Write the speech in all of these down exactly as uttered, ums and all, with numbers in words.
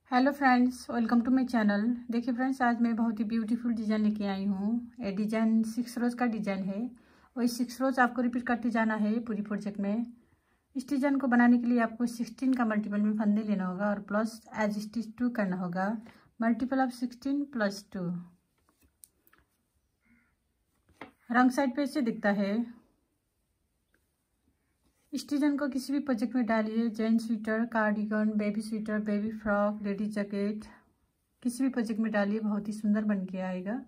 Hello friends, welcome to my channel. देखिए friends, आज मैं बहुत ही ब्यूटीफुल डिज़ाइन लेके आई हूँ। ये डिज़ाइन सिक्स रोज का डिज़ाइन है। वही सिक्स रोज आपको रिपीट करते जाना है पूरी प्रोजेक्ट में। इस डिज़ाइन को बनाने के लिए आपको सिक्सटीन का मल्टीपल में फंदे लेना होगा और प्लस एज स्टिच टू करना होगा। Multiple of sixteen plus two. रंग साइड पे ऐसे दिखता है। इस डिजाइन को किसी भी प्रोजेक्ट में डालिए। Gents sweater, cardigan, baby sweater, baby frock, ladies jacket, किसी भी प्रोजेक्ट में डालिए, बहुत ही सुंदर बन के आएगा।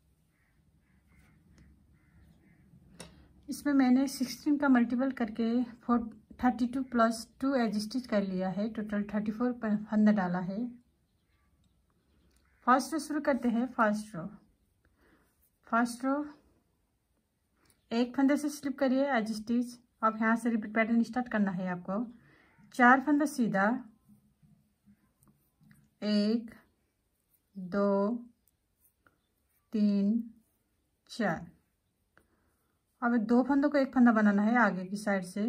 इसमें मैंने सिक्सटीन का मल्टीपल करके four thirty two plus two edge stitch कर लिया है। टोटल थर्टी फोर फंदा डाला है। फर्स्ट रो शुरू करते हैं। फर्स्ट रो फर्स्ट रो एक फंदे से स्लिप करिए एज स्टिच। अब यहाँ से रिपीट पैटर्न स्टार्ट करना है आपको। चार फंदा सीधा, एक दो तीन चार। अब दो फंदों को एक फंदा बनाना है आगे की साइड से।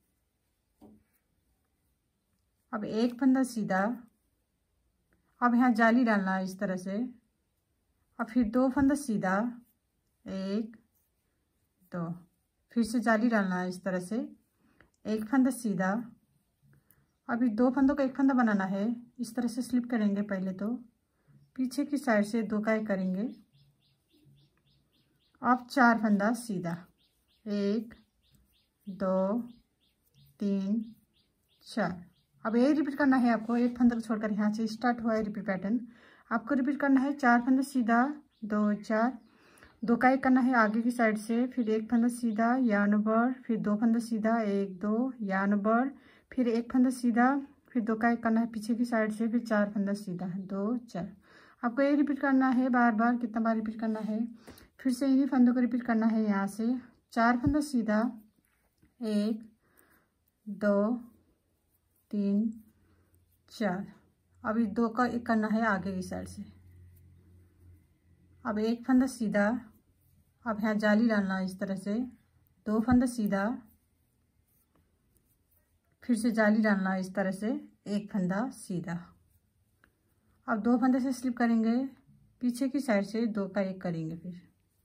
अब एक फंदा सीधा। अब यहाँ जाली डालना है इस तरह से। अब फिर दो फंदा सीधा, एक दो, फिर से जाली डालना है इस तरह से। एक फंदा सीधा। अभी दो फंदों का एक फंदा बनाना है। इस तरह से स्लिप करेंगे पहले, तो पीछे की साइड से दो काई करेंगे। अब चार फंदा सीधा, एक दो तीन चार। अब यही रिपीट करना है आपको। एक फंदा को छोड़कर यहाँ से स्टार्ट हुआ है रिपीट पैटर्न, आपको रिपीट करना है। चार फंदा सीधा, दो चार, दो का एक करना है आगे की साइड से। फिर एक फंदा सीधा, यार्न ओवर, फिर दो फंदा सीधा, एक दो, यार्न ओवर, फिर एक फंदा सीधा, फिर दो का एक करना है पीछे की साइड से। फिर चार फंदा सीधा, दो चार। आपको ये रिपीट करना है बार बार। कितना बार रिपीट करना है? फिर से इन्हीं फंदों को रिपीट करना है। यहाँ से चार फंदा सीधा, एक दो तीन चार। अभी दो का एक करना है आगे की साइड से। अब एक फंदा सीधा। अब यहाँ जाली डालना है इस तरह से। दो फंदा सीधा, फिर से जाली डालना है इस तरह से। एक फंदा सीधा। अब दो फंदे से स्लिप करेंगे पीछे की साइड से, दो का एक करेंगे। फिर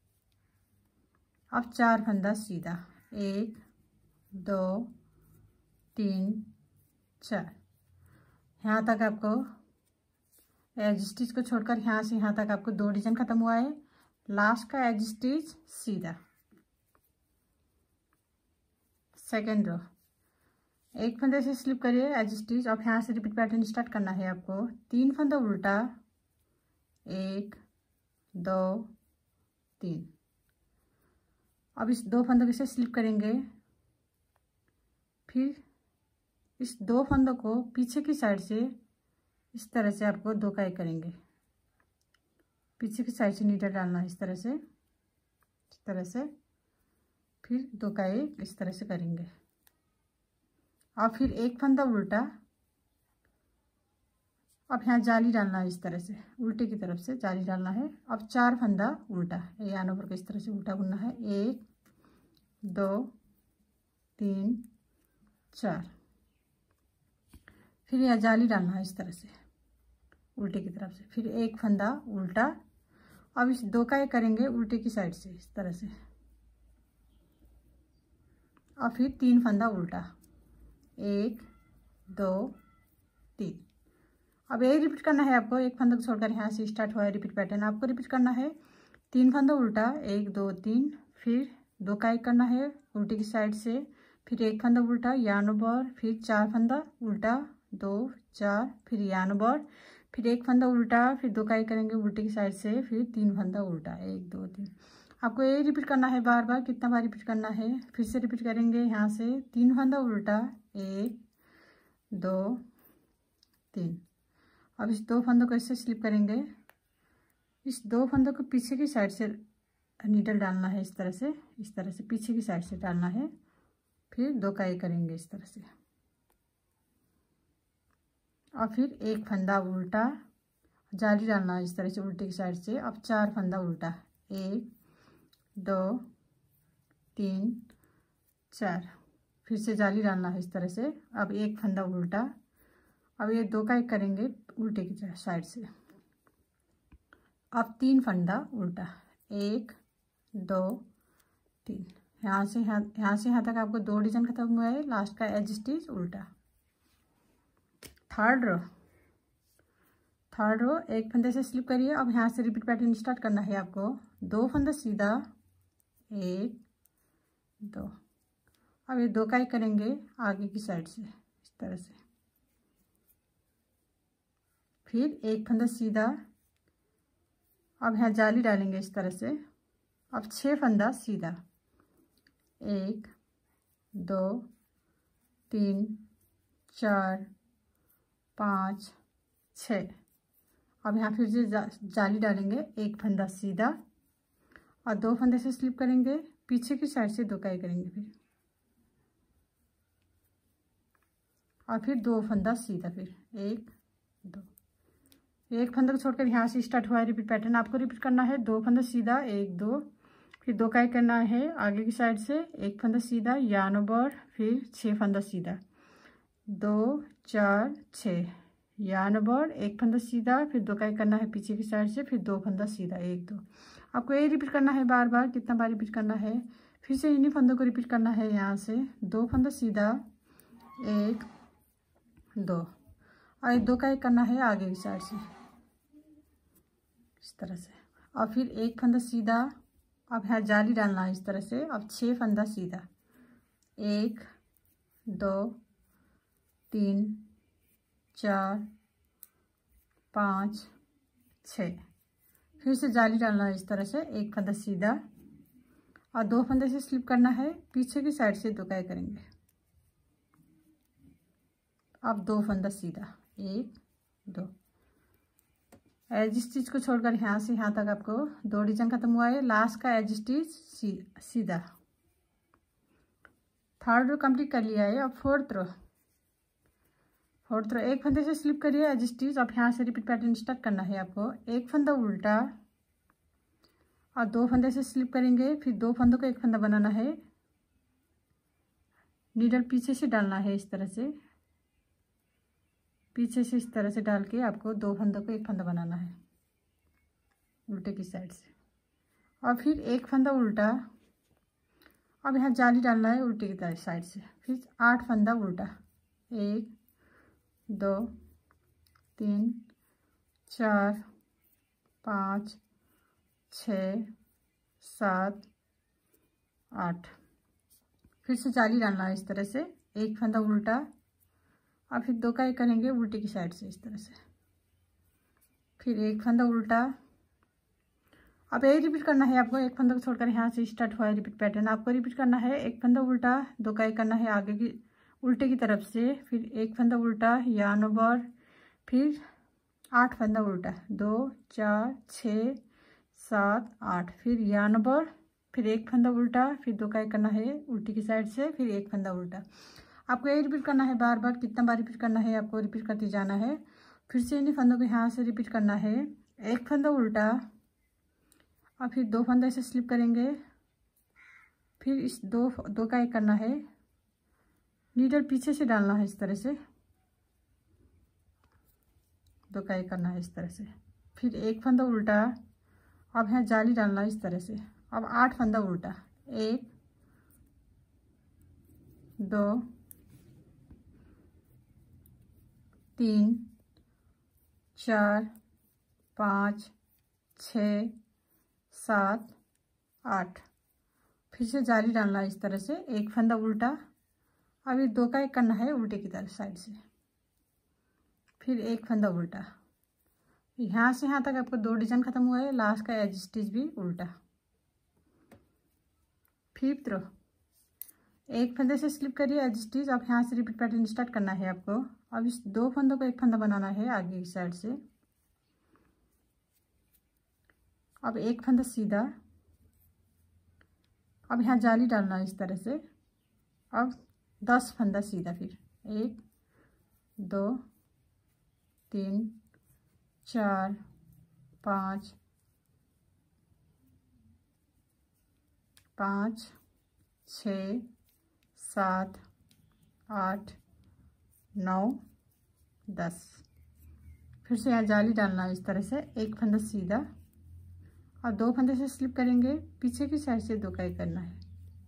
अब चार फंदा सीधा, एक दो तीन चार। यहाँ तक आपको एज स्टिच को छोड़कर यहाँ से यहाँ तक आपको दो डिजाइन खत्म हुआ है। लास्ट का एज स्टिच सीधा। सेकेंड रो एक फंदे से स्लिप करिए एज स्टिच। अब यहाँ से रिपीट पैटर्न स्टार्ट करना है आपको। तीन फंदा उल्टा, एक दो तीन। अब इस दो फंदों से स्लिप करेंगे। फिर इस दो फंदों को पीछे की साइड से इस तरह से आपको दो का एक करेंगे। पीछे की साइड से नीडल डालना है इस तरह से, इस तरह से। फिर दो का एक इस तरह से करेंगे। और फिर एक फंदा उल्टा। अब यहाँ जाली डालना है इस तरह से, उल्टे की तरफ से जाली डालना है। अब चार फंदा उल्टा, यान ऊपर को इस तरह से उल्टा बुनना है। एक दो तीन चार। फिर यहाँ जाली डालना है इस तरह से उल्टे की तरफ से। फिर एक फंदा उल्टा। अब इस दो का एक करेंगे उल्टे की साइड से इस तरह से। और फिर तीन फंदा उल्टा, एक दो तीन। अब यही रिपीट करना है आपको। एक फंदा को छोड़कर यहाँ से स्टार्ट हुआ है रिपीट पैटर्न, आपको रिपीट करना है। तीन फंदा उल्टा, एक दो तीन, फिर दो का एक करना है उल्टे की साइड से। फिर एक फंदा उल्टा, यार्न ओवर, फिर चार फंदा उल्टा, दो चार, फिर यार्न ओवर, फिर एक फंदा उल्टा, फिर दो का एक करेंगे उल्टे की साइड से। फिर तीन फंदा उल्टा, एक दो तीन। आपको ये रिपीट करना है बार बार। कितना बार रिपीट करना है? फिर से रिपीट करेंगे यहाँ से। तीन फंदा उल्टा, एक दो तीन। अब इस दो फंदों को ऐसे स्लिप करेंगे। इस दो फंदों को पीछे की साइड से नीडल डालना है इस तरह से, इस तरह से पीछे की साइड से डालना है। फिर दो का एक करेंगे इस तरह से। और फिर एक फंदा उल्टा, जाली डालना है इस तरह से उल्टे की साइड से। अब चार फंदा उल्टा, एक दो तीन चार। फिर से जाली डालना है इस तरह से। अब एक फंदा उल्टा। अब ये दो का एक करेंगे उल्टे की तरफ साइड से। अब तीन फंदा उल्टा, एक दो तीन, यहाँ से यहाँ यहाँ से यहाँ तक आपको दो डिजाइन खत्म हुआ है। लास्ट का एज स्टिच उल्टा। थर्ड रो, थर्ड रो एक फंदे से स्लिप करिए। अब यहाँ से रिपीट पैटर्न स्टार्ट करना है आपको। दो फंदा सीधा, एक दो। अब ये दो का एक करेंगे आगे की साइड से इस तरह से, फिर एक फंदा सीधा। अब यहाँ जाली डालेंगे इस तरह से। अब छह फंदा सीधा, एक दो तीन चार पाँच छः। अब यहाँ फिर से जा, जाली डालेंगे, एक फंदा सीधा और दो फंदे से स्लिप करेंगे, पीछे की साइड से दो काई करेंगे फिर, और फिर दो फंदा सीधा, फिर एक दो। एक फंदा को छोड़कर यहाँ से स्टार्ट हुआ है रिपीट पैटर्न, आपको रिपीट करना है। दो फंदा सीधा, एक दो, फिर दो काई करना है आगे की साइड से, एक फंदा सीधा यानो बर, फिर छः फंदा सीधा, दो चार छः यानो बर, एक फंदा सीधा, फिर दो काई करना है पीछे की साइड से, फिर दो फंदा सीधा, एक दो। आपको ये रिपीट करना है बार बार। कितना बार रिपीट करना है, फिर से इन्हीं फंदों को रिपीट करना है। यहाँ से दो फंदा सीधा, एक दो, और दो का एक करना है आगे की साइड से इस तरह से, और फिर एक फंदा सीधा। अब यहाँ जाली डालना है इस तरह से। अब छः फंदा सीधा, एक दो तीन चार पाँच छः, फिर से जाली डालना है इस तरह से। एक फंदा सीधा और दो फंदे से स्लिप करना है, पीछे की साइड से दो काई करेंगे। अब दो फंदा सीधा, एक दो। एज स्टिच को छोड़कर यहाँ से यहाँ तक आपको दो डिजाइन खत्म हुआ है। लास्ट का एज स्टिच सी, सीधा। थर्ड रो कंप्लीट कर लिया है। अब फोर्थ रो, फोर्थ रो एक फंदे से स्लिप करिए एज स्टिच। अब यहाँ से रिपीट पैटर्न स्टार्ट करना है आपको। एक फंदा उल्टा और दो फंदे से स्लिप करेंगे, फिर दो फंदों को एक फंदा बनाना है। नीडल पीछे से डालना है इस तरह से, पीछे से इस तरह से डाल के आपको दो फंदों को एक फंदा बनाना है उल्टे की साइड से, और फिर एक फंदा उल्टा। अब यहाँ जाली डालना है उल्टे की साइड से। फिर आठ फंदा उल्टा, एक दो तीन चार पाँच छः सात आठ। फिर से जाली डालना है इस तरह से, एक फंदा उल्टा और फिर दो का एक करेंगे उल्टे की साइड से इस तरह से, फिर एक फंदा उल्टा। अब यही रिपीट करना है आपको। एक फंदा को छोड़कर यहाँ से स्टार्ट हुआ है रिपीट पैटर्न, आपको रिपीट करना है। एक फंदा उल्टा, दो का एक करना है आगे की उल्टे की तरफ से, फिर एक फंदा उल्टा यान ओवर, फिर आठ फंदा उल्टा, दो चार छः सात आठ, फिर यान ओवर, फिर एक फंदा उल्टा, फिर दो का एक करना है उल्टी की साइड से, फिर एक फंदा उल्टा। आपको यही रिपीट करना है बार बार। कितना बार रिपीट करना है आपको रिपीट करते जाना है। फिर से इन्हीं फंदों को यहाँ से रिपीट करना है। एक फंदा उल्टा और फिर दो फंदा ऐसे स्लिप करेंगे, फिर इस दो दो का एक करना है, नीडल पीछे से डालना है इस तरह से, दो का एक करना है इस तरह से, फिर एक फंदा उल्टा। अब यहाँ जाली डालना है इस तरह से। अब आठ फंदा उल्टा, एक दो तीन चार पाँच छः सात आठ, फिर से जाली डालना है इस तरह से, एक फंदा उल्टा। अभी दो का एक करना है उल्टे की तरफ साइड से, फिर एक फंदा उल्टा। यहाँ से यहाँ तक आपको दो डिजाइन खत्म हुआ है। लास्ट का एज स्टिच भी उल्टा। फिफ्थ रो, एक फंदे से स्लिप करिए एज स्टिच। अब यहाँ से रिपीट पैटर्न स्टार्ट करना है आपको। अब इस दो फंदों को एक फंदा बनाना है आगे की साइड से। अब एक फंदा सीधा, अब यहाँ जाली डालना है इस तरह से। अब दस फंदा सीधा, फिर एक दो तीन चार पाँच पाँच छः सात आठ नौ दस। फिर से यहाँ जाली डालना है इस तरह से, एक फंदा सीधा और दो फंदे से स्लिप करेंगे, पीछे की साइड से दो काई करना है।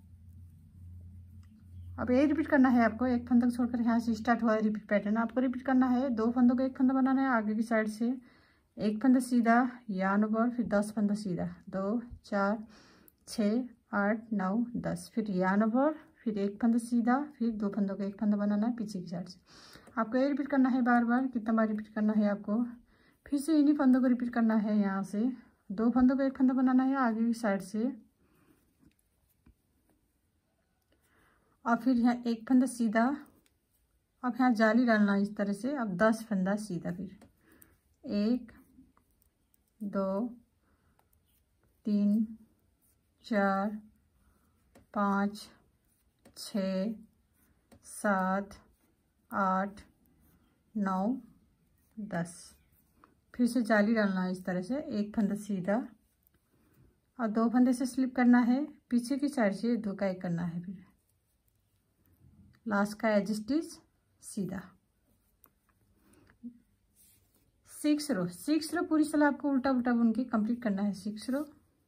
अब ये रिपीट करना है आपको, एक फंदा छोड़कर यहाँ से स्टार्ट हुआ है रिपीट पैटर्न आपको रिपीट करना है। दो फंदों को एक फंदा बनाना है, आगे की साइड से एक फंदा सीधा, यान ओवर, फिर दस फंदा सीधा, दो चार छः आठ नौ दस, फिर यान ओवर, फिर एक फंदा सीधा, फिर दो फंदों को एक फंदा बनाना है पीछे की साइड से। आपको ये रिपीट करना है बार बार, कितना बार रिपीट करना है आपको। फिर से इन्हीं फंदों को रिपीट करना है, यहाँ से दो फंदों को एक फंदा बनाना है आगे की साइड से, और फिर यहाँ एक फंदा सीधा। अब यहाँ जाली डालना है इस तरह से। अब दस फंदा सीधा, फिर एक दो तीन चार पाँच छ सात आठ नौ दस। फिर से जाली डालना है इस तरह से, एक फंदा सीधा और दो फंदे से स्लिप करना है, पीछे की साइड से दो का एक करना है, फिर लास्ट का एज स्टिच सीधा। सिक्स रो सिक्स रो पूरी सलाह आपको उल्टा उल्टा बुन के कंप्लीट करना है। सिक्स रो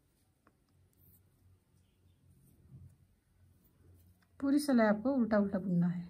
पूरी सलाह आपको उल्टा उल्टा बुनना है।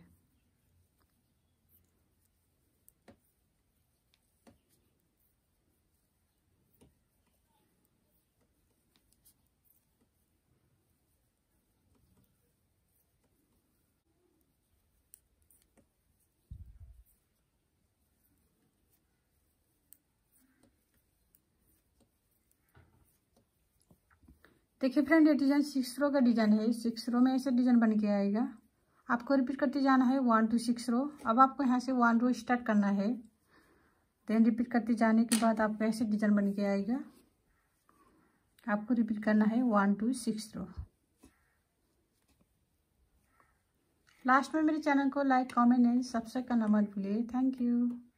देखिए फ्रेंड, ये डिजाइन सिक्स रो का डिजाइन है। सिक्स रो में ऐसे डिजाइन बन के आएगा। आपको रिपीट करते जाना है वन टू सिक्स रो। अब आपको यहाँ से वन रो स्टार्ट करना है, देन रिपीट करते जाने के बाद आपको ऐसे डिजाइन बन के आएगा। आपको रिपीट करना है one two six row. Last में मेरे चैनल को लाइक कमेंट एंड सब्सक्राइब करना मत भूलिए। Thank you.